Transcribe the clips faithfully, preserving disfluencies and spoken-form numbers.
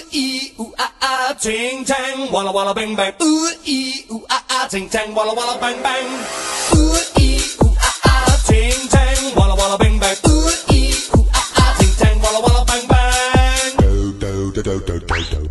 ee, ooh, ah, ah, ting, tang, walla, walla, bang, bang. Ooh, ee, ooh, ah, ah, ting, tang, walla, walla, bang, bang. Ooh, ee, ooh, ah, ah, ting, tang, walla, walla, bang, bang. Ooh, ee, ooh, ah, ah, ting, tang, walla, walla, bang, bang. Do, do, do, do, do, do, do.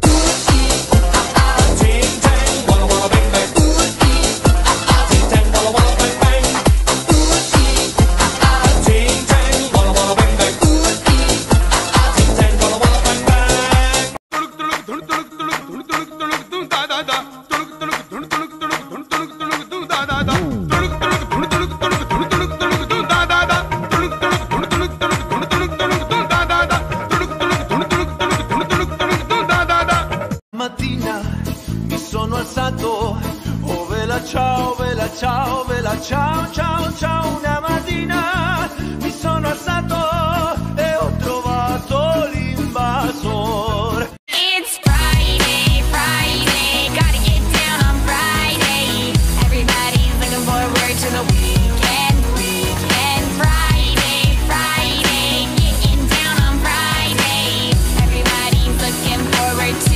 Mattina mi sono alzato, oh vela ciao, vela ciao, vela ciao, ciao, ciao. Una mattina mi sono alzato e ho trovato l'invasor. It's Friday, Friday, gotta get down on Friday. Everybody's looking forward to the weekend, weekend. Friday, Friday, getting down on Friday. Everybody's looking forward to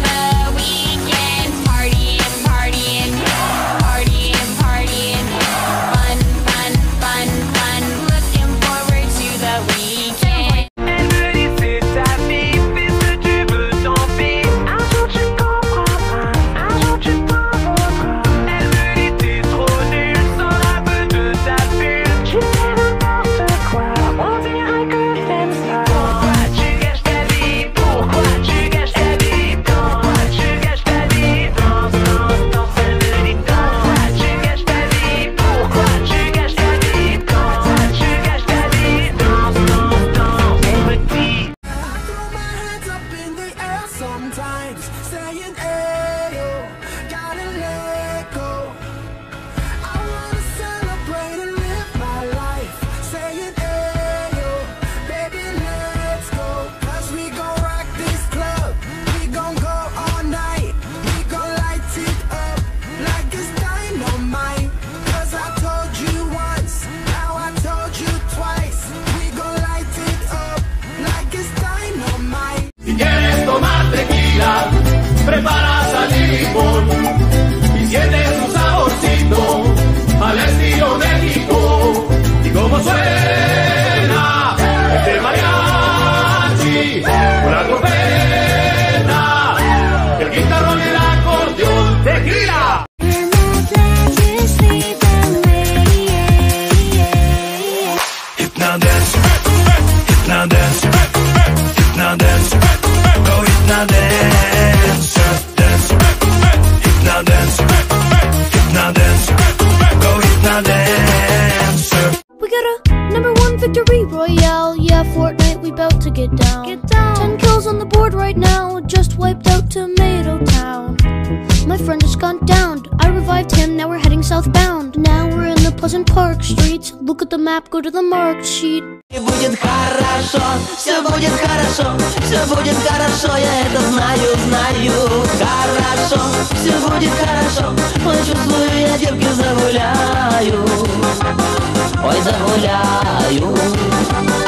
saying, ayo, gotta let go. I wanna celebrate and live my life. Saying, ayo, baby, let's go. Cause we gon' rock this club. We gon' go all night. We gon' light it up like it's dynamite. Cause I told you once, now I told you twice. We gon' light it up like it's dynamite. Si quieres tomar tequila, prepara sal y limón y siente su saborcito al estilo México. Y como suena este mariachi, una trompeta, el guitarrón y el acordeón. ¡Tequila! Hypno dance, hypno dance, hypno dance, go hypno dance, dance, hypno dance, hypno dance, go hypno dance. We got a number one victory royale, yeah, Fortnite, we bout to get down. Get down. Ten kills on the board right now, just wiped out Tomato Town. My friend just gone down, I revived him, now we're heading southbound. Now we're in the Pleasant Park streets, look at the map, go to the marked sheet. Все будет хорошо, все будет хорошо, все будет хорошо, я это знаю, знаю. Хорошо, все будет хорошо, ой, чувствую, я девки загуляю, ой, загуляю.